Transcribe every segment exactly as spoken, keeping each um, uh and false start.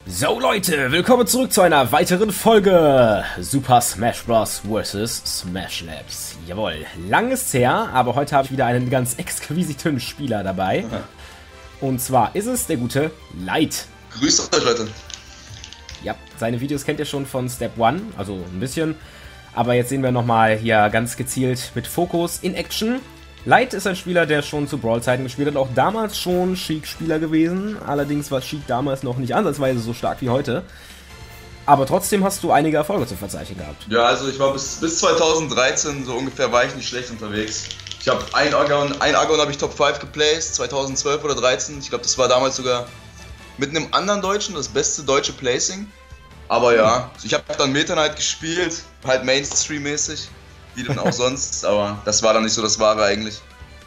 So Leute, willkommen zurück zu einer weiteren Folge Super Smash Bros. versus. Smash Labs. Jawohl, lang ist's her, aber heute habe ich wieder einen ganz exquisiten Spieler dabei. Aha. Und zwar ist es der gute Light. Grüßt euch Leute. Ja, seine Videos kennt ihr schon von Step One, also ein bisschen. Aber jetzt sehen wir nochmal hier ganz gezielt mit Fokus in Action. Light ist ein Spieler, der schon zu Brawl-Zeiten gespielt hat, auch damals schon Sheik-Spieler gewesen. Allerdings war Sheik damals noch nicht ansatzweise so stark wie heute. Aber trotzdem hast du einige Erfolge zu verzeichnen gehabt. Ja, also ich war bis, bis zweitausenddreizehn so ungefähr war ich nicht schlecht unterwegs. Ich habe ein Argon, ein Argon habe ich Top fünf geplaced, zweitausendzwölf oder dreizehn. Ich glaube, das war damals sogar mit einem anderen Deutschen das beste deutsche Placing. Aber ja, ich habe dann Meta Knight gespielt, halt Mainstream-mäßig. Wie denn auch sonst, aber das war dann nicht so das Wahre eigentlich.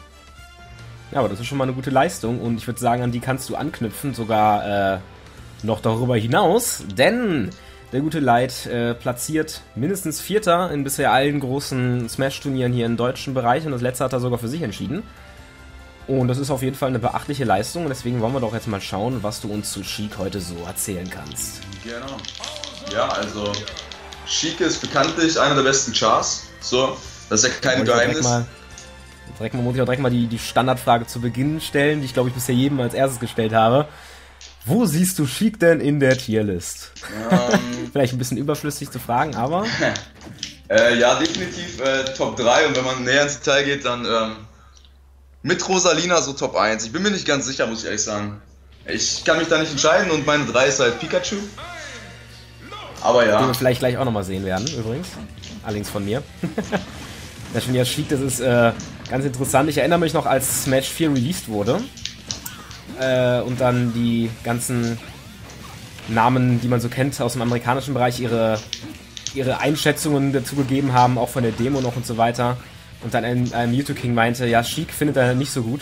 Ja, aber das ist schon mal eine gute Leistung und ich würde sagen, an die kannst du anknüpfen, sogar äh, noch darüber hinaus, denn der gute Light äh, platziert mindestens Vierter in bisher allen großen Smash-Turnieren hier im deutschen Bereich und das letzte hat er sogar für sich entschieden. Und das ist auf jeden Fall eine beachtliche Leistung und deswegen wollen wir doch jetzt mal schauen, was du uns zu Sheik heute so erzählen kannst. Genau. Ja, also Sheik ist bekanntlich einer der besten Chars. So, das ist ja kein Geheimnis. Mal, direkt mal, muss ich auch direkt mal die, die Standardfrage zu Beginn stellen, die ich glaube ich bisher jedem als erstes gestellt habe. Wo siehst du Sheik denn in der Tierlist? Ähm, Vielleicht ein bisschen überflüssig zu fragen, aber... äh, ja, definitiv äh, Top drei und wenn man näher ins Detail geht, dann ähm, mit Rosalina so Top eins. Ich bin mir nicht ganz sicher, muss ich ehrlich sagen. Ich kann mich da nicht entscheiden und meine drei ist halt Pikachu. Aber ja. Den wir vielleicht gleich auch nochmal sehen werden, übrigens. Allerdings von mir. Das schon ja Sheik, das ist äh, ganz interessant. Ich erinnere mich noch, als Smash vier released wurde. Äh, und dann die ganzen Namen, die man so kennt aus dem amerikanischen Bereich, ihre, ihre Einschätzungen dazu gegeben haben, auch von der Demo noch und so weiter. Und dann ein, ein Mewtwo King meinte, ja, Sheik findet er nicht so gut.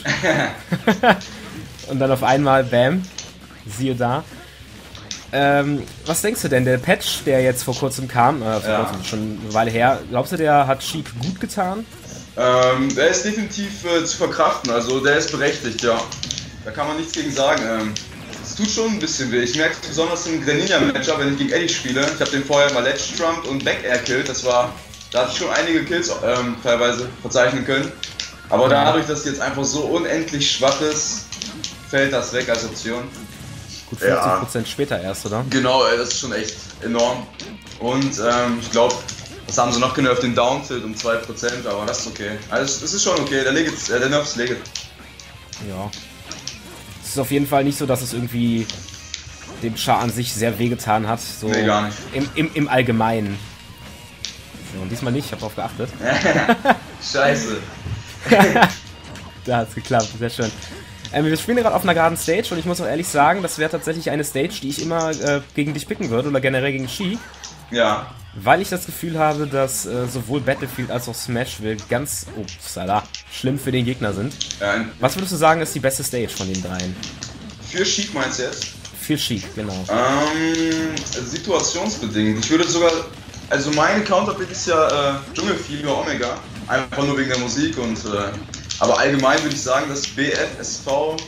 Und dann auf einmal, bam, siehe da. Ähm, was denkst du denn, der Patch, der jetzt vor kurzem kam, äh, vor ja. kurzem, schon eine Weile her, glaubst du, der hat Sheik gut getan? Ähm, der ist definitiv äh, zu verkraften, also der ist berechtigt, ja. Da kann man nichts gegen sagen. Ähm, es tut schon ein bisschen weh. Ich merke es besonders im Greninja-Matchup, wenn ich gegen Eddie spiele. Ich habe den vorher mal Ledge Trump und Back Air killt, das war, da hatte ich schon einige Kills ähm, teilweise verzeichnen können. Aber dadurch, dass jetzt einfach so unendlich schwach ist, fällt das weg als Option. Gut fünfzig Prozent ja. Später erst, oder? Genau, das ist schon echt enorm. Und ähm, ich glaube, das haben sie noch genervt, den Downtilt um zwei Prozent, aber das ist okay. Also es ist schon okay, der, Legit, äh, der Nerf ist legit. Ja. Es ist auf jeden Fall nicht so, dass es irgendwie dem Char an sich sehr wehgetan hat. So nee, gar nicht. Im, im, im Allgemeinen. So, und diesmal nicht, ich habe darauf geachtet. Scheiße. Da hat's geklappt, sehr schön. Ähm, wir spielen gerade auf einer geraden Stage und ich muss auch ehrlich sagen, das wäre tatsächlich eine Stage, die ich immer äh, gegen dich picken würde oder generell gegen Sheik. Ja. Weil ich das Gefühl habe, dass äh, sowohl Battlefield als auch Smashville ganz upsala, schlimm für den Gegner sind. Ja, was würdest du sagen, ist die beste Stage von den dreien? Für Sheik meinst du jetzt? Für Sheik, genau. Ähm, situationsbedingt. Ich würde sogar, also mein Counterpick ist ja äh, Dschungelfieber Omega. Einfach nur wegen der Musik und äh, aber allgemein würde ich sagen, dass B F, S V,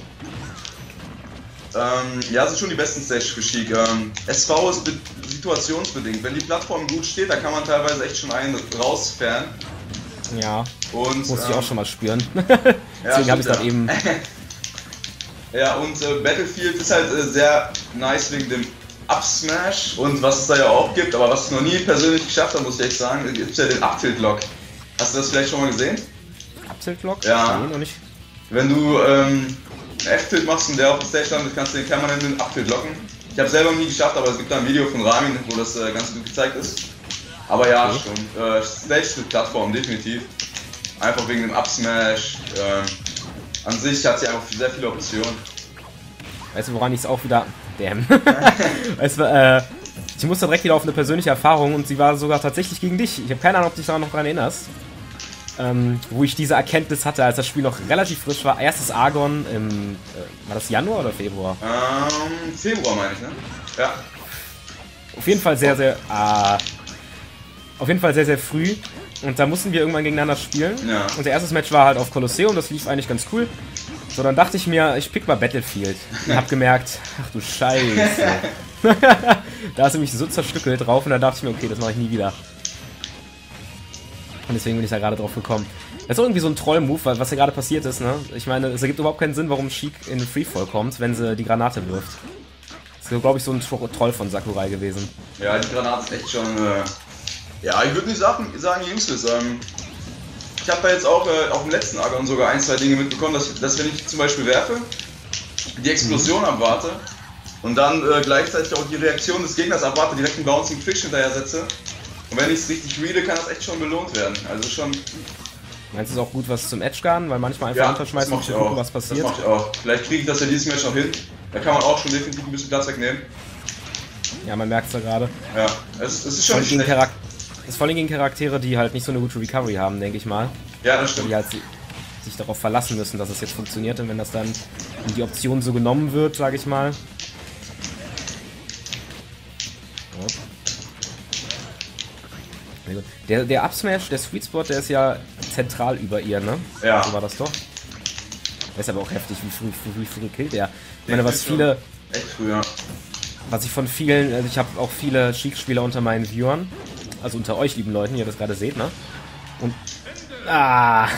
ähm, ja, sind schon die besten Stages für Sheik. Ähm, S V ist situationsbedingt. Wenn die Plattform gut steht, da kann man teilweise echt schon einen rausfern. Ja, und, muss ich ähm, auch schon mal spüren. Ja, deswegen habe ich es ja. gerade eben... Ja, und äh, Battlefield ist halt äh, sehr nice wegen dem Up-Smash und was es da ja auch gibt, aber was ich noch nie persönlich geschafft habe, muss ich echt sagen, gibt es ja den Up-Tilt-Lock. Hast du das vielleicht schon mal gesehen? Up-Tilt-Lock? Ja. Nee, noch nicht. Wenn du ähm, einen F-Tilt machst und der auf der Stage landet, kannst du den permanenten Up-Tilt locken. Ich habe selber nie geschafft, aber es gibt da ein Video von Ramin, wo das äh, ganz gut gezeigt ist. Aber ja, okay. Schon. Äh, Stage-Plattform, definitiv. Einfach wegen dem Up-Smash. Äh, an sich hat sie einfach sehr viele Optionen. Weißt du, woran ich es auch wieder... Damn. weißt du, äh, ich musste direkt wieder auf eine persönliche Erfahrung und sie war sogar tatsächlich gegen dich. Ich habe keine Ahnung, ob du dich daran noch dran erinnerst. Ähm, wo ich diese Erkenntnis hatte, als das Spiel noch relativ frisch war. Erstes Argon im... Äh, war das Januar oder Februar? Ähm, Februar meine ich, ne? Ja. Auf jeden Fall sehr, sehr... Äh, auf jeden Fall sehr, sehr früh. Und da mussten wir irgendwann gegeneinander spielen. Ja. Unser erstes Match war halt auf Kolosseum, das lief eigentlich ganz cool. So, dann dachte ich mir, ich pick mal Battlefield. Und hab gemerkt, ach du Scheiße. Da ist nämlich so zerstückelt drauf und dann dachte ich mir, okay, das mache ich nie wieder. Und deswegen bin ich da gerade drauf gekommen. Das ist auch irgendwie so ein Troll-Move, weil was hier gerade passiert ist, ne? Ich meine, es ergibt überhaupt keinen Sinn, warum Sheik in Freefall kommt, wenn sie die Granate wirft. Das ist, glaube ich, so ein Troll von Sakurai gewesen. Ja, die Granate ist echt schon, äh, ja, ich würde nicht sagen, sagen useless. Ähm, ich habe da jetzt auch äh, auf dem letzten Agon sogar ein, zwei Dinge mitbekommen, dass, dass wenn ich zum Beispiel werfe, die Explosion mhm. abwarte und dann äh, gleichzeitig auch die Reaktion des Gegners abwarte, direkt einen Bouncing Fish hinterher setze. Und wenn ich es richtig reade, kann das echt schon belohnt werden. Also schon. Meinst du es auch gut was zum Edge-Garden? Weil manchmal einfach ja, runterschmeißen und gucken, was passiert? Das mach ich auch. Vielleicht kriege ich das ja dieses Match noch hin. Da kann man auch schon definitiv ein bisschen Platz wegnehmen. Ja, man merkt es ja gerade. Ja, es, es ist schon nicht schlecht. Das ist vor allem gegen Charaktere, die halt nicht so eine gute Recovery haben, denke ich mal. Ja, das stimmt. Die halt sich darauf verlassen müssen, dass es jetzt funktioniert. Und wenn das dann in die Option so genommen wird, sage ich mal. Ja. Der, der Up-Smash, der Sweet Spot, der ist ja zentral über ihr, ne? Ja. So war das doch. Der ist aber auch heftig, wie früh, wie früh killt der. Ich meine, was viele... Echt früh, ja. Was ich von vielen... Also ich habe auch viele Sheik-Spieler unter meinen Viewern. Also unter euch, lieben Leuten, die ihr das gerade seht, ne? Und... Ah!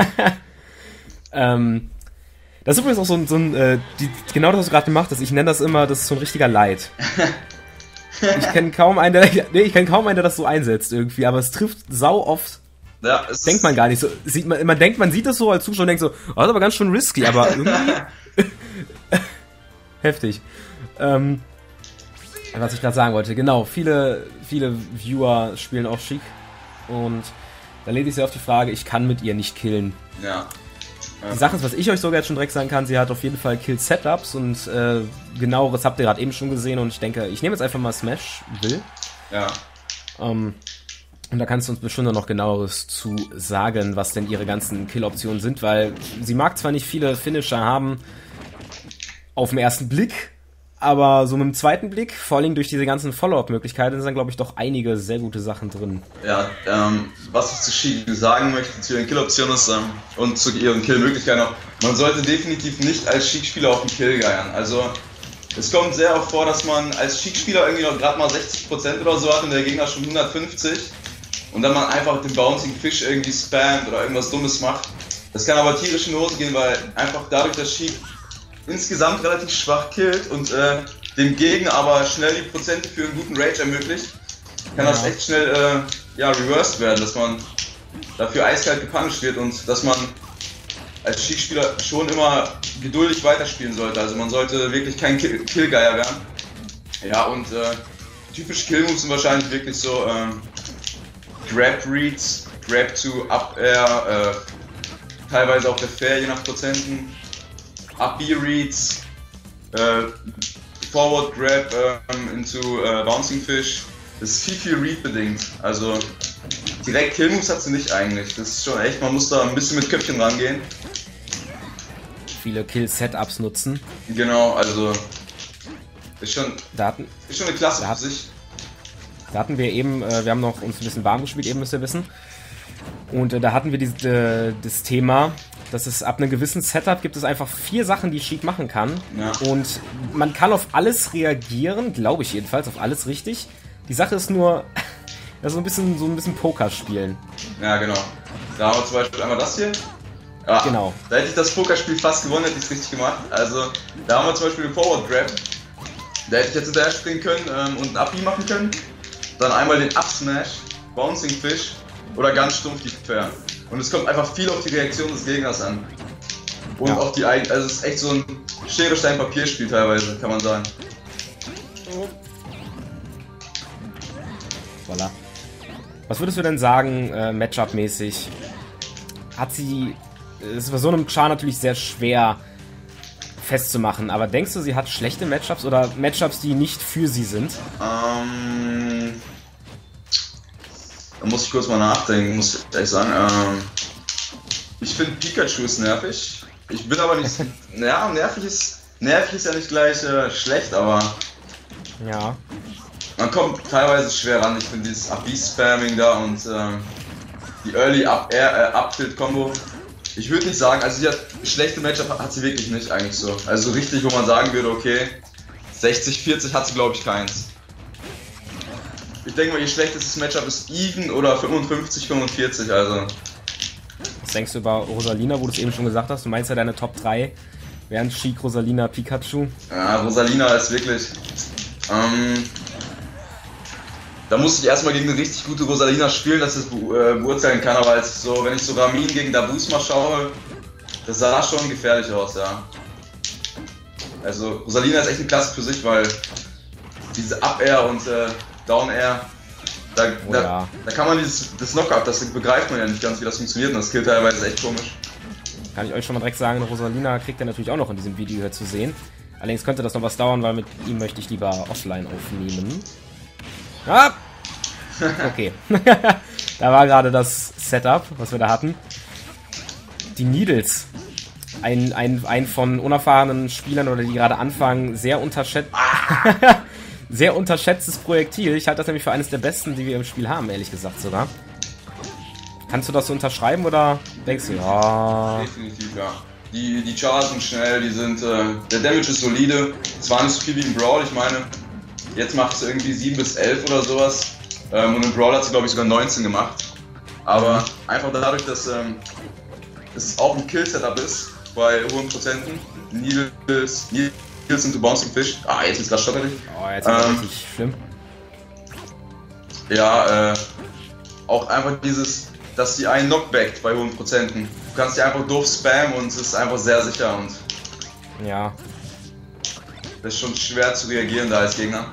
ähm... Das ist übrigens auch so ein... So ein äh, die, genau das, was du gerade gemacht hast. Ich nenne das immer, das ist so ein richtiger Leid. Ich kenne kaum einen, der, nee, ich kenne kaum einen, der das so einsetzt irgendwie, aber es trifft sau oft. Ja, es denkt man gar nicht so. Sieht man, man denkt, man sieht das so als Zuschauer und denkt so, oh, das ist aber ganz schön risky, aber irgendwie heftig. Ähm, was ich gerade sagen wollte, genau, viele, viele Viewer spielen auch Sheik und da lese ich sehr auf die Frage, ich kann mit ihr nicht killen. Ja. Die Sache ist, was ich euch sogar jetzt schon direkt sagen kann, sie hat auf jeden Fall Kill-Setups und äh, genaueres habt ihr gerade eben schon gesehen und ich denke, ich nehme jetzt einfach mal Smash Will. Ja. Ähm, und da kannst du uns bestimmt noch genaueres zu sagen, was denn ihre ganzen Kill-Optionen sind, weil sie mag zwar nicht viele Finisher haben auf den ersten Blick, aber so mit dem zweiten Blick, vor allem durch diese ganzen Follow-up-Möglichkeiten, sind dann, glaube ich, doch einige sehr gute Sachen drin. Ja, ähm, was ich zu Sheik sagen möchte, zu ihren Kill-Optionen ist, ähm, und zu ihren Kill-Möglichkeiten auch, man sollte definitiv nicht als Sheik-Spieler auf den Kill geiern. Also, es kommt sehr oft vor, dass man als Sheik-Spieler irgendwie noch gerade mal sechzig Prozent oder so hat und der Gegner schon hundertfünfzig und dann man einfach den Bouncing Fish irgendwie spammt oder irgendwas Dummes macht. Das kann aber tierisch in die Hose gehen, weil einfach dadurch, dass Sheik insgesamt relativ schwach killt und äh, dem Gegner aber schnell die Prozente für einen guten Rage ermöglicht, kann ja. das echt schnell äh, ja, reversed werden, dass man dafür eiskalt gepunished wird und dass man als Sheik-Spieler schon immer geduldig weiterspielen sollte. Also man sollte wirklich kein Kill Killgeier werden. Ja, und äh, typische Kill-Moves sind wahrscheinlich wirklich so äh, Grab-Reads, Grab to Up-Air, äh, teilweise auch der Fair, je nach Prozenten. Up-B-Reads, äh, Forward Grab ähm, into äh, Bouncing Fish. Das ist viel, viel Read-bedingt. Also direkt Kill-Moves hat sie nicht eigentlich. Das ist schon echt, man muss da ein bisschen mit Köpfchen rangehen. Viele Kill-Setups nutzen. Genau, also ist schon, Daten, ist schon eine Klasse für sich. Da hatten wir eben, äh, wir haben noch uns ein bisschen warm gespielt, eben müsst ihr wissen. Und äh, da hatten wir die, äh, das Thema, dass es ab einem gewissen Setup gibt es einfach vier Sachen, die Sheik machen kann. Ja. Und man kann auf alles reagieren, glaube ich jedenfalls, auf alles richtig. Die Sache ist nur, das ist so ein bisschen, so ein bisschen Poker spielen. Ja, genau. Da haben wir zum Beispiel einmal das hier. Ja, genau. Da hätte ich das Pokerspiel fast gewonnen, hätte ich es richtig gemacht. Also, da haben wir zum Beispiel den Forward Grab. Da hätte ich jetzt hinterher springen können ähm, und einen Up-B machen können. Dann einmal den Up-Smash, Bouncing Fish oder ganz stumpf die Fair. Und es kommt einfach viel auf die Reaktion des Gegners an. Und ja. auf die eigene, also es ist echt so ein Schere, Stein, Papier-Spiel teilweise, kann man sagen. Voilà. Was würdest du denn sagen, äh, Matchup-mäßig? Hat sie... Es ist bei so einem Char natürlich sehr schwer festzumachen, aber denkst du, sie hat schlechte Matchups oder Matchups, die nicht für sie sind? Ähm... Da muss ich kurz mal nachdenken, muss ich ehrlich sagen. Ähm, ich finde Pikachu ist nervig. Ich bin aber nicht... Ja, nervig ist, nervig ist ja nicht gleich äh, schlecht, aber... Ja. Man kommt teilweise schwer ran. Ich finde dieses Up-B-Spamming da und ähm, die Early Up-Air, äh, Up-Tilt-Kombo Ich würde nicht sagen, also sie hat schlechte Matchup hat sie wirklich nicht eigentlich so. Also richtig, wo man sagen würde, okay, sechzig vierzig hat sie glaube ich keins. Ich denke mal, ihr schlechtestes Matchup ist Even oder fünfundfünfzig fünfundvierzig, also. Was denkst du über Rosalina, wo du es eben schon gesagt hast? Du meinst ja deine Top drei wären Sheik, Rosalina, Pikachu. Ja, Rosalina ist wirklich... Ähm, da muss ich erstmal gegen eine richtig gute Rosalina spielen, dass ich das be äh, beurteilen kann, aber als so, wenn ich so Ramin gegen Dabus mal schaue, das sah schon gefährlich aus, ja. Also Rosalina ist echt eine Klasse für sich, weil diese Up-Air und äh, Down-Air, da, Oh da, ja. da kann man dieses das Knockout, das begreift man ja nicht ganz, wie das funktioniert und das Skill teilweise ist echt komisch. Kann ich euch schon mal direkt sagen, Rosalina kriegt ihr natürlich auch noch in diesem Video hier zu sehen. Allerdings könnte das noch was dauern, weil mit ihm möchte ich lieber offline aufnehmen. Ah! Okay. Da war gerade das Setup, was wir da hatten. Die Needles. Ein, ein, ein von unerfahrenen Spielern oder die gerade anfangen, sehr unterschätzt. Sehr unterschätztes Projektil. Ich halte das nämlich für eines der besten, die wir im Spiel haben, ehrlich gesagt sogar. Kannst du das so unterschreiben oder denkst du, ja... Definitiv, ja. Die, die Chars sind schnell, die sind, äh, der Damage ist solide. Zwar nicht so viel wie im Brawl, ich meine, jetzt macht es irgendwie sieben bis elf oder sowas. Ähm, und im Brawl hat sie, glaube ich, sogar neunzehn gemacht. Aber einfach dadurch, dass ähm, es auch ein Kill-Setup ist, bei hohen Prozenten. Needles, Needles into Bouncing Fish. Ah, jetzt ist gerade stottelig. Oh, jetzt ist das Ähm, richtig schlimm. Ja, äh, auch einfach dieses, dass sie einen knockbackt bei hohen Prozenten. Du kannst die einfach doof spammen und es ist einfach sehr sicher und Ja. das ist schon schwer zu reagieren da als Gegner.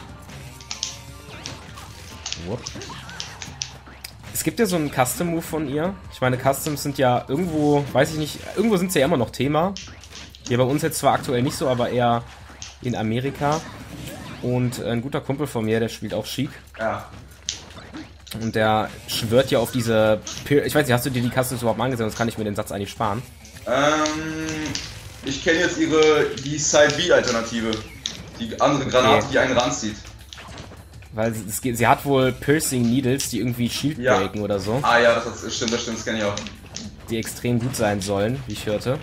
Whoop. Es gibt ja so einen Custom-Move von ihr. Ich meine, Customs sind ja irgendwo, weiß ich nicht, irgendwo sind sie ja immer noch Thema. Hier bei uns jetzt zwar aktuell nicht so, aber eher in Amerika. Und ein guter Kumpel von mir, der spielt auch Sheik. Ja. Und der schwört ja auf diese... Pir ich weiß nicht, hast du dir die Customs überhaupt mal angesehen? Sonst kann ich mir den Satz eigentlich sparen. Ähm, ich kenne jetzt ihre, die Side-B-Alternative. Die andere Granate, Okay. die einen ranzieht. Weil sie, es geht- sie hat wohl Piercing Needles, die irgendwie Shield Ja. breaken oder so. Ah ja, das, das stimmt, das stimmt, das kenne ich auch. Die extrem gut sein sollen, wie ich hörte.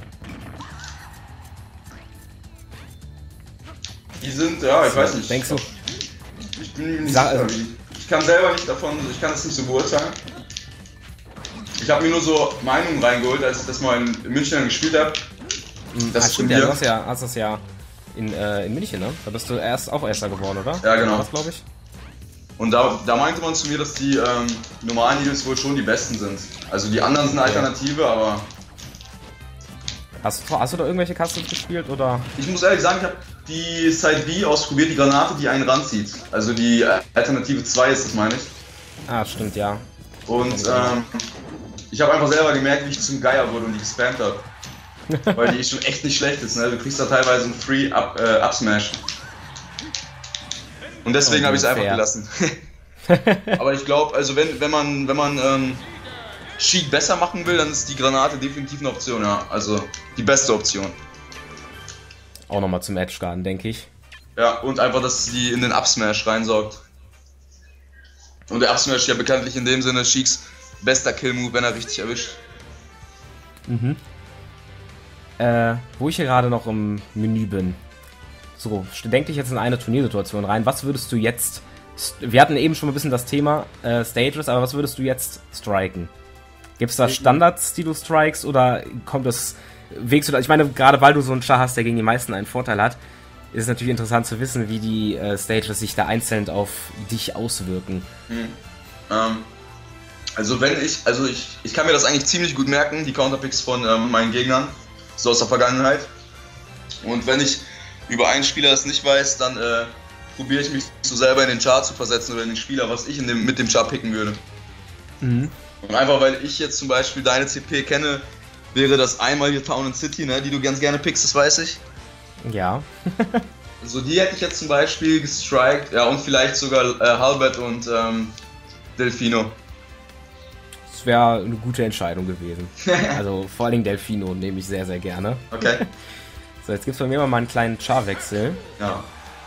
Die sind, ja, ich weiß nicht. Denkst du? Ich bin mir nicht Sag- sicher, wie. Ich kann selber nicht davon, ich kann das nicht so beurteilen. Ich habe mir nur so Meinungen reingeholt, als ich das mal in, in München dann gespielt habe. Das ah, ist stimmt, von ja, mir. du hast ja, hast das ja in, äh, in München, ne? Da bist du erst auch Erster geworden, oder? Ja, genau. Das glaube ich. Und da, da meinte man zu mir, dass die ähm, normalen Needles wohl schon die besten sind. Also die anderen sind eine Alternative, aber Hast, du- hast du da irgendwelche Customs gespielt, oder? ich muss ehrlich sagen, ich habe die Side B ausprobiert, die Granate, die einen ranzieht. Also die äh, Alternative zwei ist das, meine ich. Ah, stimmt, ja. Und ähm, ich habe einfach selber gemerkt, wie ich zum Geier wurde und die gespammt habe. Weil die schon echt nicht schlecht ist, ne? Du kriegst da teilweise einen Free Up, äh, Up Smash. Und deswegen Oh, habe ich es einfach fair. gelassen. Aber ich glaube, also wenn, wenn man, wenn man ähm, Sheik besser machen will, dann ist die Granate definitiv eine Option, ja. Also die beste Option. Auch nochmal zum Edge-Garden, denke ich. Ja, und einfach, dass sie in den Up Smash reinsaugt. Und der Up Smash ja bekanntlich in dem Sinne Sheiks bester Kill-Move, wenn er richtig erwischt. Mhm. Äh, wo ich hier gerade noch im Menü bin. So, denk dich jetzt in eine Turniersituation rein. Was würdest du jetzt... Wir hatten eben schon mal ein bisschen das Thema äh, Stages, aber was würdest du jetzt striken? Gibt es da Standards, die du strikest, oder kommt das... Wägst du da... Ich meine, gerade weil du so einen Char hast, der gegen die meisten einen Vorteil hat, ist es natürlich interessant zu wissen, wie die äh, Stages sich da einzeln auf dich auswirken. Hm. Ähm, also wenn ich, also ich, ich kann mir das eigentlich ziemlich gut merken, die Counterpicks von ähm, meinen Gegnern, so aus der Vergangenheit. Und wenn ich über einen Spieler das nicht weiß, dann äh, probiere ich mich so selber in den Char zu versetzen oder in den Spieler, was ich in dem, mit dem Char picken würde. Mhm. Und einfach weil ich jetzt zum Beispiel deine C P kenne, wäre das einmal hier Town and City, ne, die du ganz gerne pickst, das weiß ich. Ja. Also die hätte ich jetzt zum Beispiel gestrikt, ja, und vielleicht sogar äh, Halbert und ähm, Delfino. Das wäre eine gute Entscheidung gewesen. Also vor allen Dingen Delfino nehme ich sehr, sehr gerne. Okay. So, jetzt gibt es bei mir mal einen kleinen Char-Wechsel. Ja.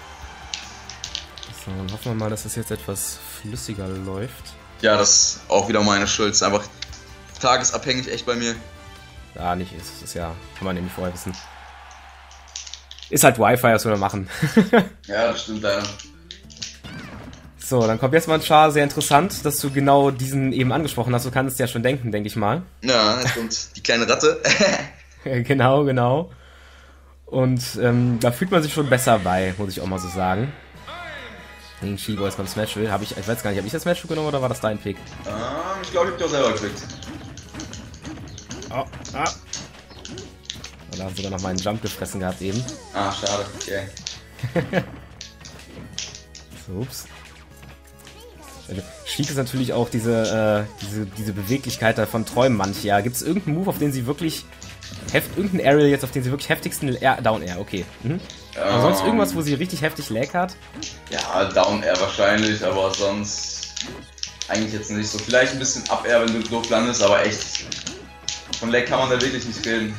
So, dann hoffen wir mal, dass das jetzt etwas flüssiger läuft. Ja, das ist auch wieder meine Schuld. Ist einfach tagesabhängig echt bei mir. Ah, nicht ist. Das ist ja, kann man nämlich vorher wissen. Ist halt Wi-Fi, was wir machen. Ja, das stimmt leider. So, dann kommt jetzt mal ein Char, sehr interessant, dass du genau diesen eben angesprochen hast. Du kannst es ja schon denken, denke ich mal. Ja, jetzt kommt die kleine Ratte. Genau, genau. Und ähm, da fühlt man sich schon besser bei, muss ich auch mal so sagen. Gegen Shigo jetzt beim Smash will. Habe ich, ich weiß gar nicht, habe ich das Smash genommen oder war das dein Pick? Ah, ich glaube, ich habe doch selber gekriegt. Oh, ah. Oder haben sogar noch meinen Jump gefressen gehabt eben. Ah, schade, okay. So, ups. Sheik ist natürlich auch diese, äh, diese, diese Beweglichkeit davon träumen manche. Ja, gibt es irgendeinen Move, auf den sie wirklich heft, irgendeinen Aerial jetzt, auf den sie wirklich heftigsten Air, Down Air, okay. Mhm. Aber Ähm, sonst irgendwas, wo sie richtig heftig Lag hat? Ja, Down Air wahrscheinlich, aber sonst eigentlich jetzt nicht so. Vielleicht ein bisschen Up Air, wenn du doof landest, aber echt. Von Lag kann man da wirklich nicht reden.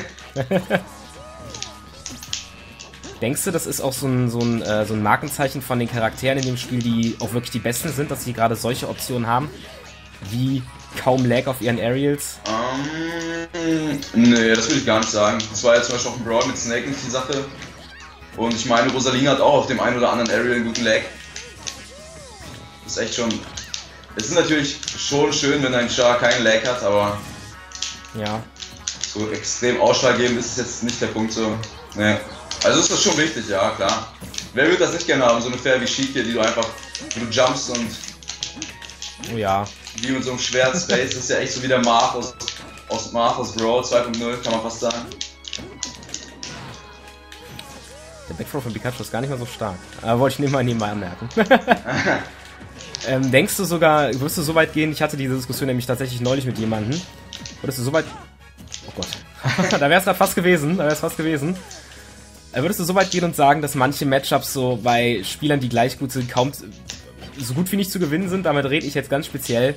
Denkst du, das ist auch so ein, so, ein, äh, so ein Markenzeichen von den Charakteren in dem Spiel, die auch wirklich die besten sind, dass sie gerade solche Optionen haben, wie kaum Lag auf ihren Aerials? Ähm, nee, das würde ich gar nicht sagen. Das war ja zum Beispiel auch ein Brawl mit Snake nicht die Sache. Und ich meine, Rosalina hat auch auf dem einen oder anderen Aerial einen guten Lag. Das ist echt schon... Es ist natürlich schon schön, wenn ein Char keinen Lag hat, aber... Ja. So extrem ausschlaggebend ist es jetzt nicht der Punkt so. Nee. Also ist das schon wichtig, ja klar. Wer würde das nicht gerne haben, so eine Fair wie Sheik hier, die du einfach, wo du jumpst und Oh ja. wie mit so einem Schwert Space, das ist ja echt so wie der Marth aus, aus Marth aus Brawl zwei punkt null, kann man fast sagen. Der Backthrow von Pikachu ist gar nicht mal so stark. Aber wollte ich nebenbei nebenbei anmerken. ähm, denkst du sogar, wirst du so weit gehen, ich hatte diese Diskussion nämlich tatsächlich neulich mit jemandem. Würdest du so weit... Oh Gott. Da wäre es gerade fast gewesen, da wäre es fast gewesen. Würdest du so weit gehen und sagen, dass manche Matchups so bei Spielern, die gleich gut sind, kaum so gut wie nicht zu gewinnen sind? Damit rede ich jetzt ganz speziell,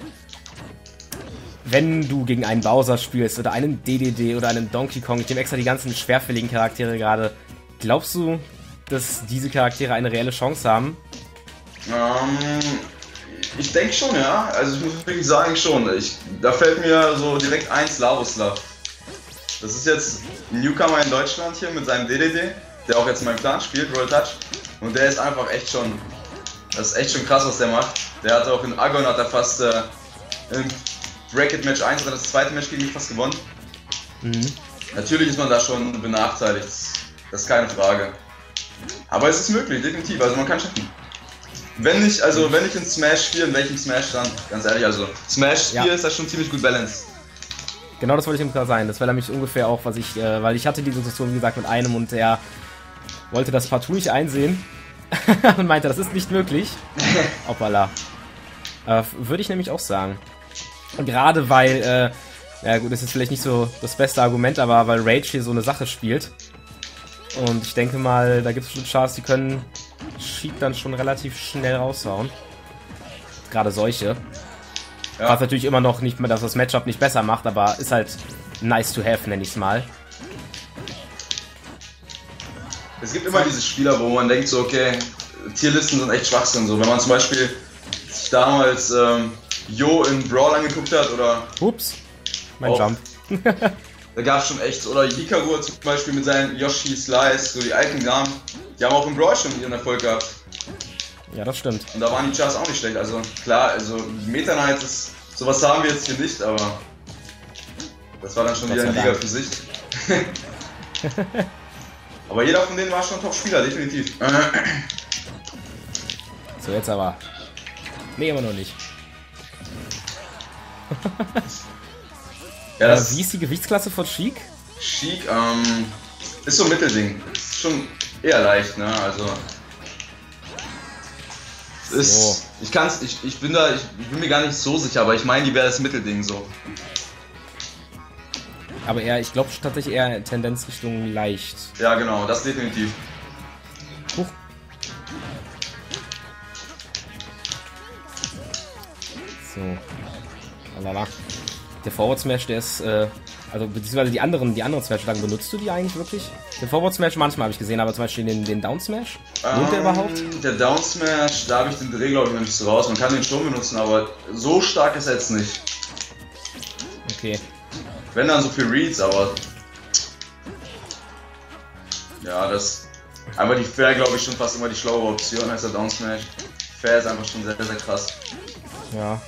wenn du gegen einen Bowser spielst oder einen D D D oder einen Donkey Kong, ich nehme extra die ganzen schwerfälligen Charaktere gerade. Glaubst du, dass diese Charaktere eine reelle Chance haben? Ähm, ich denke schon, ja. Also ich muss wirklich sagen, schon. Ich, da fällt mir so direkt ein Slavoslav. Das ist jetzt ein Newcomer in Deutschland hier mit seinem D D D, der auch jetzt in meinem Clan spielt, Royal Touch. Und der ist einfach echt schon, das ist echt schon krass, was der macht. Der hat auch in Agon hat er fast äh, im Bracket Match eins oder das zweite Match gegen mich fast gewonnen. Mhm. Natürlich ist man da schon benachteiligt, das ist keine Frage. Aber es ist möglich, definitiv, also man kann schaffen. Wenn nicht, also wenn ich in Smash vier, in welchem Smash dann, ganz ehrlich, also Smash vier ja. Ist das schon ziemlich gut balanced. Genau, das wollte ich ihm sein. Das wäre nämlich ungefähr auch, was ich, äh, weil ich hatte die Situation, wie gesagt, mit einem und der wollte das partout nicht einsehen und meinte, das ist nicht möglich. Hoppala. Äh, Würde ich nämlich auch sagen. Und gerade weil, äh, ja gut, das ist vielleicht nicht so das beste Argument, aber weil Rage hier so eine Sache spielt. Und ich denke mal, da gibt es schon Chars, die können Sheik dann schon relativ schnell raushauen. Gerade solche. Ja. Was natürlich immer noch nicht mehr, dass das Matchup nicht besser macht, aber ist halt nice to have, nenne ich es mal. Es gibt immer diese Spieler, wo man denkt so, okay, Tierlisten sind echt Schwachsinn. So, wenn man zum Beispiel sich damals ähm, Jo in Brawl angeguckt hat oder... Ups, mein auch, Jump. Da gab es schon echt, oder Hikaru zum Beispiel mit seinen Yoshi Slice, so die alten Namen, die haben auch im Brawl schon ihren Erfolg gehabt. Ja, das stimmt. Und da waren die Chars auch nicht schlecht. Also klar, also Meta Knight ist, sowas haben wir jetzt hier nicht, aber das war dann schon wieder eine Liga für sich. Aber jeder von denen war schon Top-Spieler, definitiv. So, jetzt aber. Nee, immer noch nicht. Ja, das äh, wie ist die Gewichtsklasse von Sheik? Sheik, ähm, ist so ein Mittelding. Ist schon eher leicht, ne, also... Ist, so. Ich kann's, ich, ich bin da, ich bin mir gar nicht so sicher, aber ich meine, die wäre das Mittelding so. Aber eher, ich glaube tatsächlich eher Tendenz Richtung leicht. Ja, genau, das definitiv. Huch. So. Lalala. Der Forward Smash, der ist, äh, also beziehungsweise die anderen, die anderen Smash-Lagen, benutzt du die eigentlich wirklich? Den Forward Smash manchmal habe ich gesehen, aber zum Beispiel den, den Down Smash? Lohnt ähm, der überhaupt? Der Down Smash, da habe ich den Dreh, glaube ich, noch nicht so raus. Man kann den schon benutzen, aber so stark ist er jetzt nicht. Okay. Wenn dann so viel Reads, aber... Ja, das... Einfach die Fair, glaube ich, schon fast immer die schlauere Option als der Down Smash. Fair ist einfach schon sehr, sehr krass. Ja.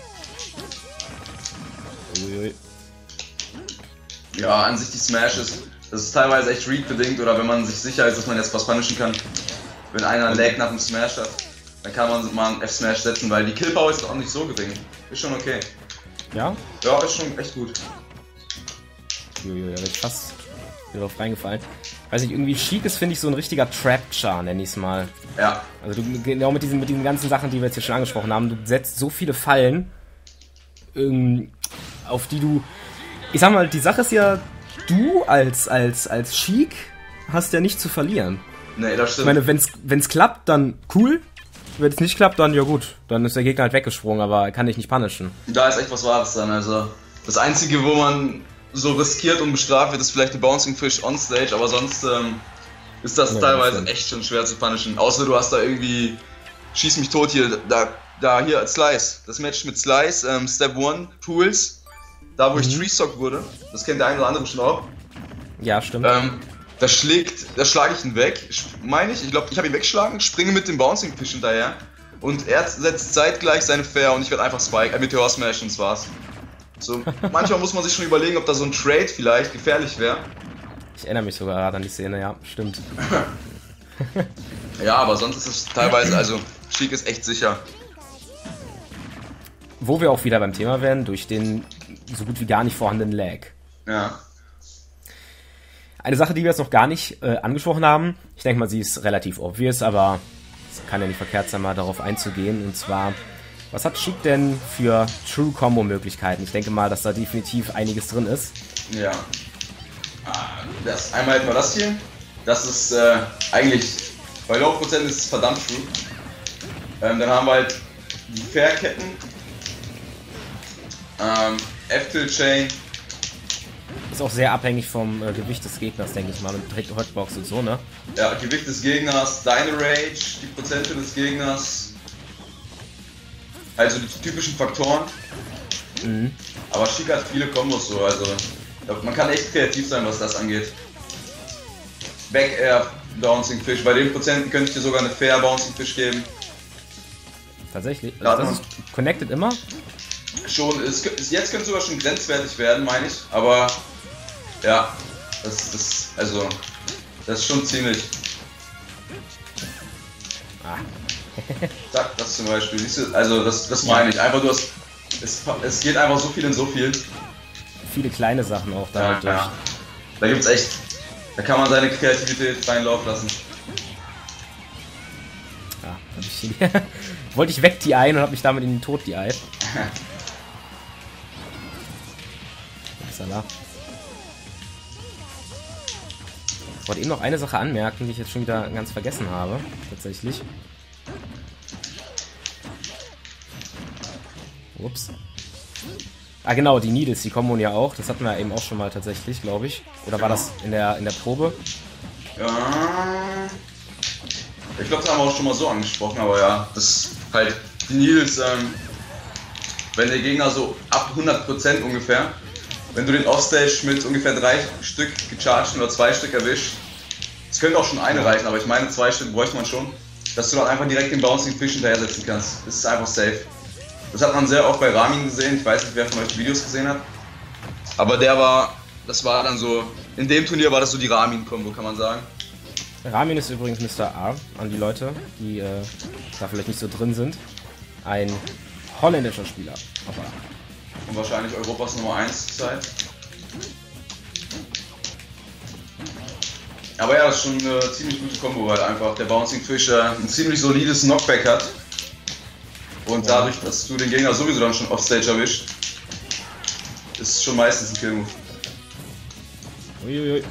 Uiui. Ja, an sich die Smashes, das ist teilweise echt Read-bedingt oder wenn man sich sicher ist, dass man jetzt was punishen kann. Wenn einer Lag nach dem Smash hat, dann kann man mal einen F-Smash setzen, weil die Kill-Power ist auch nicht so gering. Ist schon okay. Ja? Ja, ist schon echt gut. Uiui, da bin ich fast wieder drauf reingefallen. Weiß nicht, irgendwie Sheik ist, finde ich, so ein richtiger Trap-Char, nenn ich's mal. Ja. Also du, genau mit diesen, mit diesen ganzen Sachen, die wir jetzt hier schon angesprochen haben, du setzt so viele Fallen, ähm, auf die du... Ich sag mal, die Sache ist ja, du als, als, als Sheik hast ja nichts zu verlieren. Nee, das stimmt. Ich meine, wenn's, wenn's klappt, dann cool. Wenn es nicht klappt, dann ja gut. Dann ist der Gegner halt weggesprungen, aber er kann dich nicht punishen. Da ist echt was Wahres dann, also... Das Einzige, wo man so riskiert und bestraft wird, ist vielleicht die Bouncing Fish on Stage, aber sonst ähm, ist das ja, teilweise echt schon schwer zu punishen. Außer du hast da irgendwie... Schieß mich tot hier, da, da hier, Slice. Das Match mit Slice, ähm, Step one, Pools. Da, wo mhm. ich Tree-Stock wurde, das kennt der eine oder andere schon auch. Ja, stimmt. Ähm, da schlägt, da schlage ich ihn weg, meine ich. Ich glaube, ich habe ihn weggeschlagen, springe mit dem Bouncing Fish hinterher. Und er setzt zeitgleich seine Fair und ich werde einfach Spike, äh, Meteor Smash und das war's. So, manchmal muss man sich schon überlegen, ob da so ein Trade vielleicht gefährlich wäre. Ich erinnere mich sogar gerade an die Szene, ja, stimmt. Ja, aber sonst ist es teilweise, also, Sheik ist echt sicher. Wo wir auch wieder beim Thema wären, durch den so gut wie gar nicht vorhandenen Lag. Ja. Eine Sache, die wir jetzt noch gar nicht äh, angesprochen haben, ich denke mal, sie ist relativ obvious, aber es kann ja nicht verkehrt sein, mal darauf einzugehen. Und zwar, was hat Sheik denn für True-Combo-Möglichkeiten? Ich denke mal, dass da definitiv einiges drin ist. Ja. Das, einmal etwa das hier. Das ist äh, eigentlich, bei Low Prozent ist es verdammt true. Ähm, dann haben wir halt die Fair-Ketten. Ähm, F-Tilt-Chain. Ist auch sehr abhängig vom äh, Gewicht des Gegners, denke ich mal, mit direkt Hotbox und so, ne? Ja, Gewicht des Gegners, deine Rage, die Prozente des Gegners. Also die typischen Faktoren. Mhm. Aber Sheik hat viele Kombos so, also man kann echt kreativ sein, was das angeht. Back Air, Bouncing Fish, bei den Prozenten könnte ich dir sogar eine Fair Bouncing Fish geben. Tatsächlich? Also das ist connected immer? Schon, es, es, jetzt könnte es sogar schon grenzwertig werden, meine ich, aber ja, das ist, also, das ist schon ziemlich. Ah. Zack, das zum Beispiel, siehst du, also das, das meine ich, einfach du hast, es, es geht einfach so viel in so viel. Viele kleine Sachen auch da ja, halt durch. Ja. Da gibt's echt, da kann man seine Kreativität reinlaufen lassen. Ja, hab ich die, wollte ich weg die ein und hab mich damit in den Tod die Ei. Ich wollte eben noch eine Sache anmerken, die ich jetzt schon wieder ganz vergessen habe, tatsächlich. Ups. Ah genau, die Needles, die kommen ja auch. Das hatten wir eben auch schon mal tatsächlich, glaube ich. Oder war das in der, in der Probe? Ja. Ich glaube, das haben wir auch schon mal so angesprochen, aber ja, das halt die Needles, ähm, wenn der Gegner so ab hundert Prozent ungefähr, wenn du den Offstage mit ungefähr drei Stück gecharged oder zwei Stück erwischt, es könnte auch schon eine reichen, aber ich meine zwei Stück bräuchte man schon, dass du dann einfach direkt den Bouncing Fish hinterher setzen kannst. Das ist einfach safe. Das hat man sehr oft bei Ramin gesehen, ich weiß nicht, wer von euch die Videos gesehen hat. Aber der war, das war dann so, in dem Turnier war das so die Ramin-Kombo, kann man sagen. Ramin ist übrigens Mister A, an die Leute, die äh, da vielleicht nicht so drin sind. Ein holländischer Spieler. Aber und wahrscheinlich Europas Nummer eins Zeit. Aber ja, das ist schon eine ziemlich gute Kombo, weil einfach der Bouncing Fish äh, ein ziemlich solides Knockback hat. Und ja, dadurch, dass du den Gegner sowieso dann schon offstage erwischt, ist schon meistens ein Kill-Move. Uiuiui.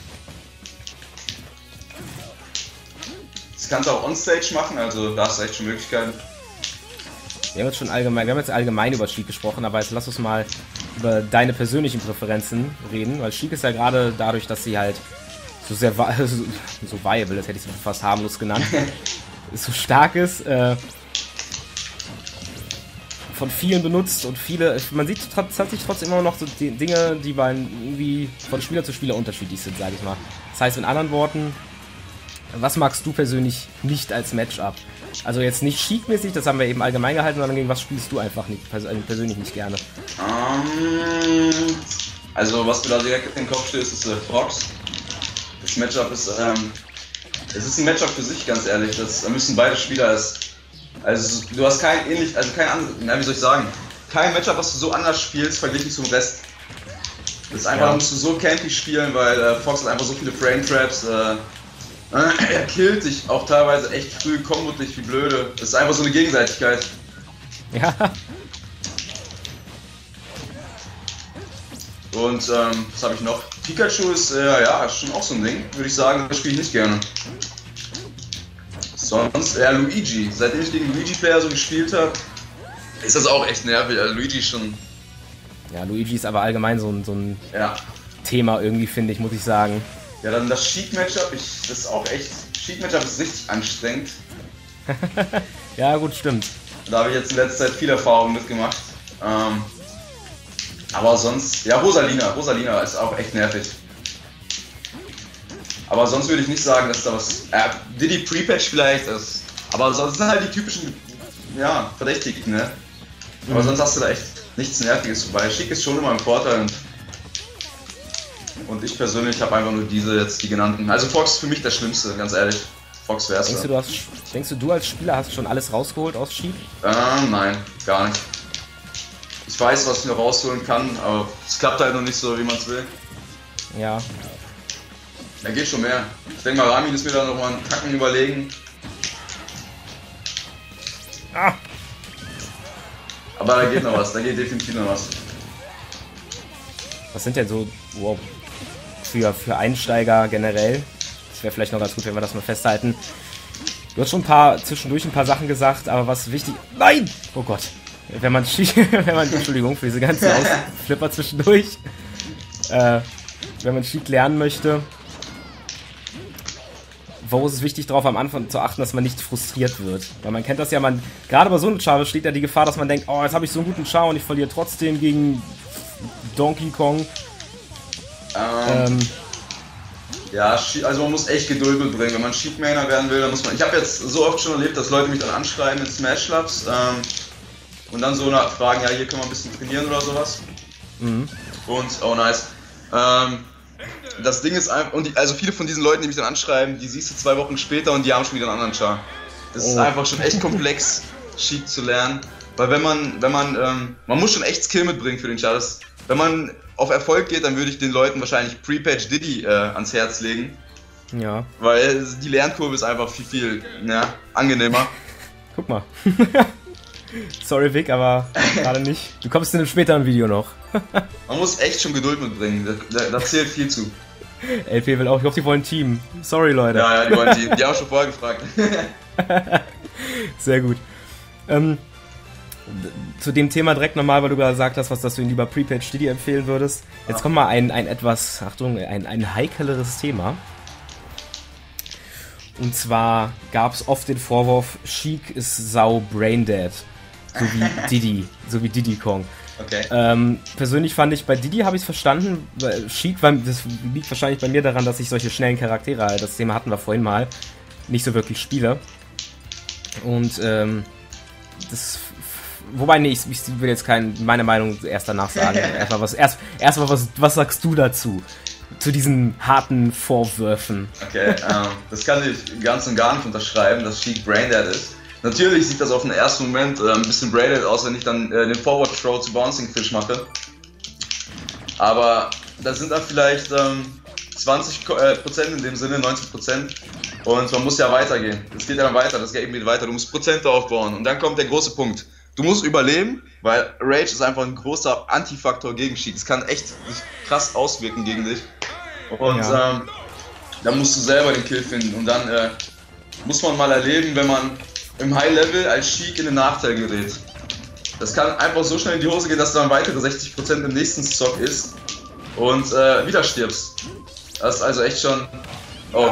Das kannst du auch onstage machen, also da hast du echt schon Möglichkeiten. Wir haben jetzt schon allgemein, wir haben jetzt allgemein über Sheik gesprochen, aber jetzt lass uns mal über deine persönlichen Präferenzen reden, weil Sheik ist ja gerade dadurch, dass sie halt so sehr so, so viable, das hätte ich so fast harmlos genannt, so stark ist, äh, von vielen benutzt und viele, man sieht tatsächlich trotzdem immer noch so die Dinge, die bei irgendwie von Spieler zu Spieler unterschiedlich sind, sage ich mal. Das heißt in anderen Worten, was magst du persönlich nicht als Matchup? Also jetzt nicht Sheik-mäßig, das haben wir eben allgemein gehalten, sondern gegen was spielst du einfach nicht, persönlich nicht gerne? Um, also was mir da direkt in den Kopf steht, ist äh, Fox. Das Matchup ist, ähm, es ist ein Matchup für sich, ganz ehrlich. Das, da müssen beide Spieler es. Also du hast kein ähnlich, also kein anderes, na, wie soll ich sagen, kein Matchup, was du so anders spielst, verglichen zum Rest. Das ist einfach, ja. Da musst du so campy spielen, weil äh, Fox hat einfach so viele Frame-Traps, äh, er killt dich auch teilweise echt früh, kommt dich wie blöde. Das ist einfach so eine Gegenseitigkeit. Ja. Und ähm, was habe ich noch? Pikachu ist äh, ja schon auch so ein Ding, würde ich sagen, das spiele ich nicht gerne. Sonst eher Luigi. Seitdem ich gegen Luigi-Player so gespielt habe, ist das auch echt nervig. Also Luigi ist schon. Ja, Luigi ist aber allgemein so ein, so ein ja. Thema irgendwie, finde ich, muss ich sagen. Ja, dann das Sheik-Matchup, das ist auch echt. Sheik-Matchup ist richtig anstrengend. Ja, gut, stimmt. Da habe ich jetzt in letzter Zeit viel Erfahrung mitgemacht. Ähm, aber sonst, ja, Rosalina. Rosalina ist auch echt nervig. Aber sonst würde ich nicht sagen, dass da was. Äh, Diddy Pre-Patch vielleicht ist. Aber sonst sind halt die typischen, ja, Verdächtigten, ne? Aber mhm. sonst hast du da echt nichts Nerviges vorbei. Sheik ist schon immer ein Vorteil. Und Und ich persönlich habe einfach nur diese jetzt, die genannten. Also Fox ist für mich der Schlimmste, ganz ehrlich. Fox wär's. Denkst du, du hast, denkst du, du als Spieler hast schon alles rausgeholt aus Sheik? Ähm, nein, gar nicht. Ich weiß, was ich noch rausholen kann, aber es klappt halt noch nicht so, wie man es will. Ja. Da geht schon mehr. Ich denke mal, Ramin ist mir da nochmal einen Tacken überlegen. Ah. Aber da geht noch was, da geht definitiv noch was. Was sind denn so, wow, für, für Einsteiger generell? Das wäre vielleicht noch ganz gut, wenn wir das mal festhalten. Du hast schon ein paar, zwischendurch ein paar Sachen gesagt, aber was wichtig... Nein! Oh Gott. Wenn man... wenn man Entschuldigung für diese ganzen Ausflipper zwischendurch. Äh, wenn man Sheik lernen möchte, wo ist es wichtig, darauf am Anfang zu achten, dass man nicht frustriert wird. Weil man kennt das ja, man... Gerade bei so einem Char besteht ja die Gefahr, dass man denkt, oh, jetzt habe ich so einen guten Char und ich verliere trotzdem gegen Donkey Kong. Ähm... ähm. Ja, also man muss echt Geduld mitbringen, wenn man Sheik-Mainer werden will, dann muss man... Ich habe jetzt so oft schon erlebt, dass Leute mich dann anschreiben in Smash-Labs ähm, und dann so nachfragen, ja, hier können wir ein bisschen trainieren oder sowas. Mhm. Und, oh nice. Ähm, das Ding ist einfach, und die, also viele von diesen Leuten, die mich dann anschreiben, die siehst du zwei Wochen später und die haben schon wieder einen anderen Char. Das oh. ist einfach schon echt komplex, Sheik zu lernen, weil wenn man, wenn man, ähm, man muss schon echt Skill mitbringen für den Char. Das, wenn man auf Erfolg geht, dann würde ich den Leuten wahrscheinlich Pre-Patch Diddy äh, ans Herz legen. Ja. Weil die Lernkurve ist einfach viel, viel ja, angenehmer. Guck mal. Sorry Vic, aber gerade nicht. Du kommst in einem späteren Video noch. Man muss echt schon Geduld mitbringen, da, da zählt viel zu. L P will auch, ich hoffe, die wollen ein Team. Sorry Leute. Ja, ja, die wollen ein Team. Die haben schon vorher gefragt. Sehr gut. Ähm, zu dem Thema direkt nochmal, weil du gerade gesagt hast, was dass du ihn lieber Pre-Patch Diddy empfehlen würdest. Jetzt kommt mal ein, ein etwas, Achtung, ein, ein heikleres Thema. Und zwar gab es oft den Vorwurf, Sheik ist sau braindead. So wie Diddy, so wie Diddy Kong. Okay. Ähm, persönlich fand ich, bei Diddy habe ich es verstanden, weil Sheik, das liegt wahrscheinlich bei mir daran, dass ich solche schnellen Charaktere, das Thema hatten wir vorhin mal, nicht so wirklich spiele. Und ähm, das, wobei, nee, ich, ich will jetzt keine, meine Meinung erst danach sagen. Erstmal was, erst, erstmal was, was sagst du dazu? Zu diesen harten Vorwürfen. Okay, ähm, das kann ich ganz und gar nicht unterschreiben, dass Sheik braindead ist. Natürlich sieht das auf den ersten Moment äh, ein bisschen braided aus, wenn ich dann äh, den Forward Throw zu Bouncing Fish mache. Aber das sind dann vielleicht ähm, zwanzig Prozent in dem Sinne, neunzig Prozent. Und man muss ja weitergehen. Es geht ja dann weiter, das Game geht weiter. Du musst Prozente aufbauen. Und dann kommt der große Punkt. Du musst überleben, weil Rage ist einfach ein großer Antifaktor gegen Sheik. Es kann echt krass auswirken gegen dich. Und ja. ähm, dann musst du selber den Kill finden. Und dann äh, muss man mal erleben, wenn man im High Level als Sheik in den Nachteil gerät. Das kann einfach so schnell in die Hose gehen, dass du dann weitere sechzig Prozent im nächsten Stock ist und äh, wieder stirbst. Das ist also echt schon... Oh.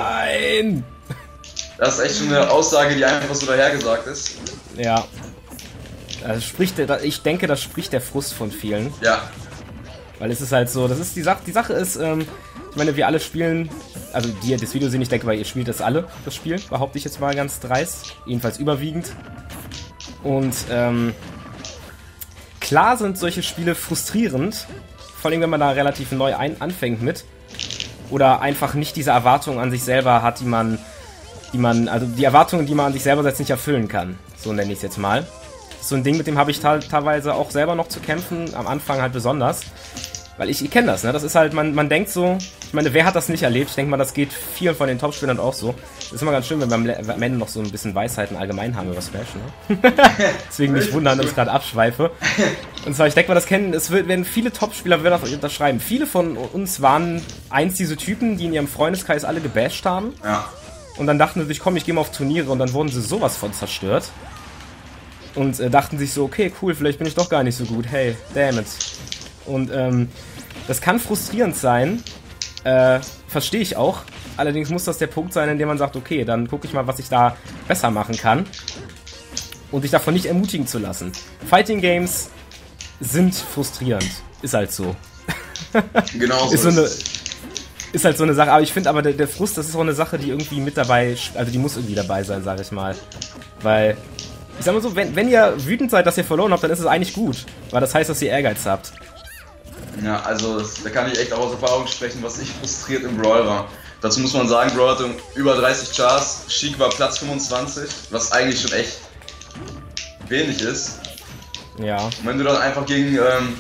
Nein! Das ist echt schon eine Aussage, die einfach so dahergesagt ist. Ja. Also spricht der, ich denke, das spricht der Frust von vielen. Ja. Weil es ist halt so, das ist die Sache, die Sache ist, ähm, ich meine, wir alle spielen, also die ihr das Video sehen, ich denke, weil ihr spielt das alle, das Spiel, behaupte ich jetzt mal ganz dreist, jedenfalls überwiegend. Und, ähm, klar sind solche Spiele frustrierend, vor allem wenn man da relativ neu ein anfängt mit, oder einfach nicht diese Erwartungen an sich selber hat, die man, die man, also die Erwartungen, die man an sich selber selbst nicht erfüllen kann, so nenne ich es jetzt mal. Das ist so ein Ding, mit dem habe ich teilweise auch selber noch zu kämpfen, am Anfang halt besonders. Weil ich, ich kenne das, ne? Das ist halt, man, man denkt so, ich meine, wer hat das nicht erlebt? Ich denke mal, das geht vielen von den Top-Spielern auch so. Das ist immer ganz schön, wenn wir am Ende noch so ein bisschen Weisheiten allgemein haben über Smash, ne? Deswegen nicht wundern, dass ich gerade abschweife. Und zwar, ich denke mal, das kennen, es wird, werden viele Top-Spieler werden das unterschreiben. Viele von uns waren eins diese Typen, die in ihrem Freundeskreis alle gebasht haben. Ja. Und dann dachten sie sich, komm, ich gehe mal auf Turniere und dann wurden sie sowas von zerstört. Und äh, dachten sich so, okay, cool, vielleicht bin ich doch gar nicht so gut. Hey, damn it. Und ähm, das kann frustrierend sein, äh, verstehe ich auch. Allerdings muss das der Punkt sein, in dem man sagt, okay, dann gucke ich mal, was ich da besser machen kann. Und sich davon nicht ermutigen zu lassen. Fighting Games sind frustrierend. Ist halt so. Genau so. Ist so eine, ist halt so eine Sache. Aber ich finde aber, der, der Frust, das ist auch eine Sache, die irgendwie mit dabei, also die muss irgendwie dabei sein, sage ich mal. Weil, ich sag mal so, wenn, wenn ihr wütend seid, dass ihr verloren habt, dann ist es eigentlich gut. Weil das heißt, dass ihr Ehrgeiz habt. Ja, also das, da kann ich echt auch aus Erfahrung sprechen, was ich frustriert im Brawl war. Dazu muss man sagen, Brawl hatte über dreißig Chars, Sheik war Platz fünfundzwanzig, was eigentlich schon echt wenig ist. Ja. Und wenn du dann einfach gegen, ähm,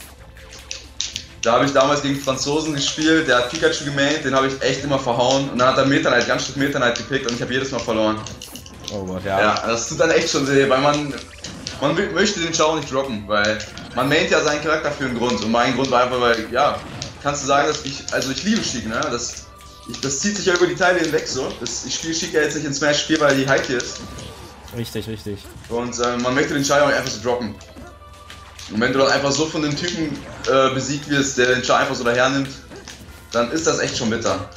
da habe ich damals gegen Franzosen gespielt, der hat Pikachu gemaint, den habe ich echt immer verhauen und dann hat er Meta Knight, ganz Stück Meta Knight gepickt und ich habe jedes Mal verloren. Oh Gott, ja. Ja, das tut dann echt schon weh, weil man, man möchte den Char nicht droppen, weil man maint ja seinen Charakter für einen Grund und mein Grund war einfach, weil, ja, kannst du sagen, dass ich, also ich liebe Sheik, ne, das, ich, das zieht sich ja über die Teile hinweg so, das, ich spiele Sheik ja jetzt nicht in Smash vier, weil die High Tier ist. Richtig, richtig. Und äh, man möchte den Char auch einfach so droppen. Und wenn du dann einfach so von dem Typen äh, besiegt wirst, der den Char einfach so daher nimmt, dann ist das echt schon bitter.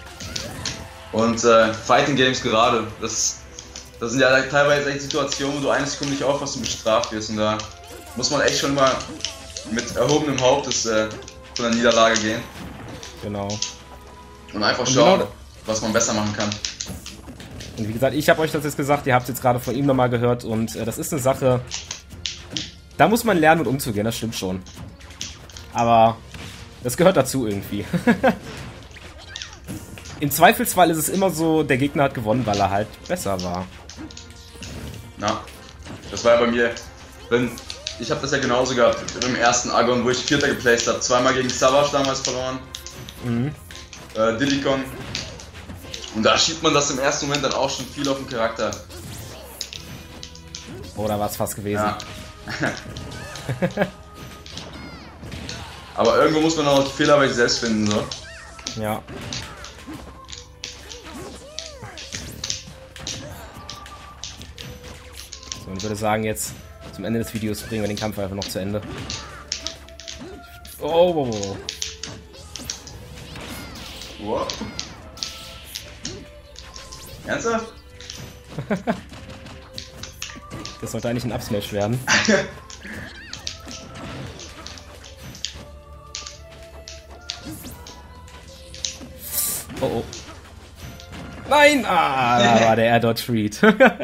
Und äh, Fighting Games gerade, das, das sind ja teilweise echt Situationen, wo du eine Sekunde nicht aufpasst und bestraft wirst. Und da muss man echt schon mal mit erhobenem Hauptes äh, von der Niederlage gehen. Genau. Und einfach und schauen, genau, was man besser machen kann. Und wie gesagt, ich habe euch das jetzt gesagt, ihr habt es jetzt gerade von ihm nochmal gehört und äh, das ist eine Sache, da muss man lernen, mit umzugehen, das stimmt schon. Aber das gehört dazu irgendwie. Im Zweifelsfall ist es immer so, der Gegner hat gewonnen, weil er halt besser war. Na, das war ja bei mir, wenn, ich habe das ja genauso gehabt im ersten Agon, wo ich Vierter geplaced habe. Zweimal gegen Savage damals verloren, mhm. äh, Didicon. Und da schiebt man das im ersten Moment dann auch schon viel auf den Charakter. Oder war es fast gewesen? Ja. Aber irgendwo muss man auch die Fehler bei sich selbst finden, so. Ja. So, und ich würde sagen, jetzt zum Ende des Videos bringen wir den Kampf einfach noch zu Ende. Oh, oh, oh. Wow. Ernsthaft? Das sollte eigentlich ein Upsmash werden. Oh oh. Nein! Ah, da war der Air-Dodge-Read.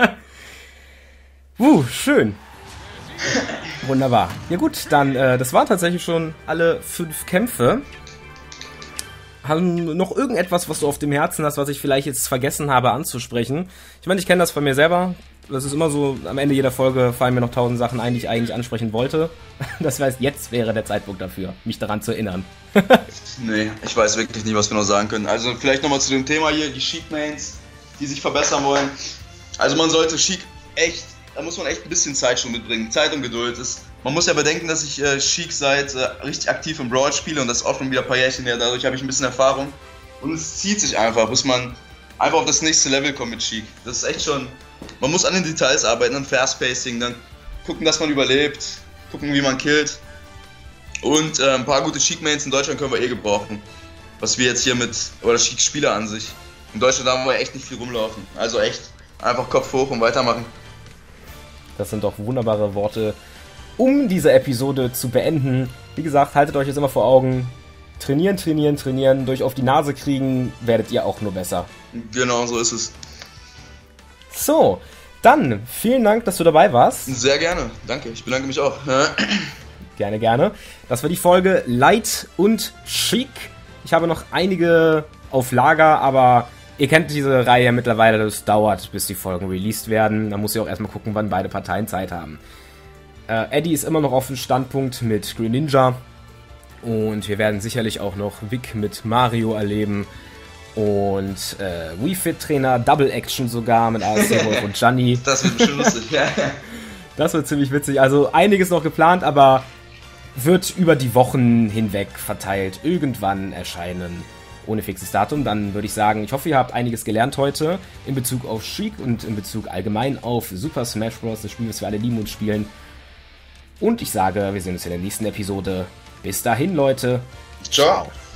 uh, schön. Wunderbar. Ja gut, dann, äh, das waren tatsächlich schon alle fünf Kämpfe. Haben noch irgendetwas, was du auf dem Herzen hast, was ich vielleicht jetzt vergessen habe anzusprechen? Ich meine, ich kenne das von mir selber. Das ist immer so, am Ende jeder Folge fallen mir noch tausend Sachen ein, die ich eigentlich ansprechen wollte. Das heißt, jetzt wäre der Zeitpunkt dafür, mich daran zu erinnern. Nee, ich weiß wirklich nicht, was wir noch sagen können. Also vielleicht nochmal zu dem Thema hier, die Sheik-Mains, die sich verbessern wollen. Also man sollte Sheik echt, da muss man echt ein bisschen Zeit schon mitbringen. Zeit und Geduld. ist. Man muss ja bedenken, dass ich äh, Sheik seit äh, richtig aktiv im Brawl spiele und das auch schon wieder ein paar Jährchen her. Dadurch habe ich ein bisschen Erfahrung. Und es zieht sich einfach, bis man einfach auf das nächste Level kommt mit Sheik. Das ist echt schon, man muss an den Details arbeiten, an Fast-Pacing, dann gucken, dass man überlebt, gucken, wie man killt. Und äh, ein paar gute Sheik-Mains in Deutschland können wir eh gebrauchen. Was wir jetzt hier mit, oder Sheik-Spieler an sich. In Deutschland haben wir echt nicht viel rumlaufen. Also echt, einfach Kopf hoch und weitermachen. Das sind doch wunderbare Worte, um diese Episode zu beenden. Wie gesagt, haltet euch jetzt immer vor Augen. Trainieren, trainieren, trainieren. Durch auf die Nase kriegen, werdet ihr auch nur besser. Genau, so ist es. So, dann vielen Dank, dass du dabei warst. Sehr gerne. Danke, ich bedanke mich auch. Gerne, gerne. Das war die Folge Light und Chic. Ich habe noch einige auf Lager, aber ihr kennt diese Reihe ja mittlerweile. Das dauert, bis die Folgen released werden. Da muss ich auch erstmal gucken, wann beide Parteien Zeit haben. Äh, Eddie ist immer noch auf dem Standpunkt mit Greninja. Und wir werden sicherlich auch noch Vic mit Mario erleben. Und äh, Wii Fit Trainer Double Action sogar mit A S C Wolf und Gianni. Das wird bestimmt lustig, ja. Das wird ziemlich witzig. Also einiges noch geplant, aber wird über die Wochen hinweg verteilt irgendwann erscheinen. Ohne fixes Datum. Dann würde ich sagen, ich hoffe, ihr habt einiges gelernt heute in Bezug auf Sheik und in Bezug allgemein auf Super Smash Bros. Das Spiel, das wir alle lieben und spielen. Und ich sage, wir sehen uns in der nächsten Episode. Bis dahin, Leute. Ciao.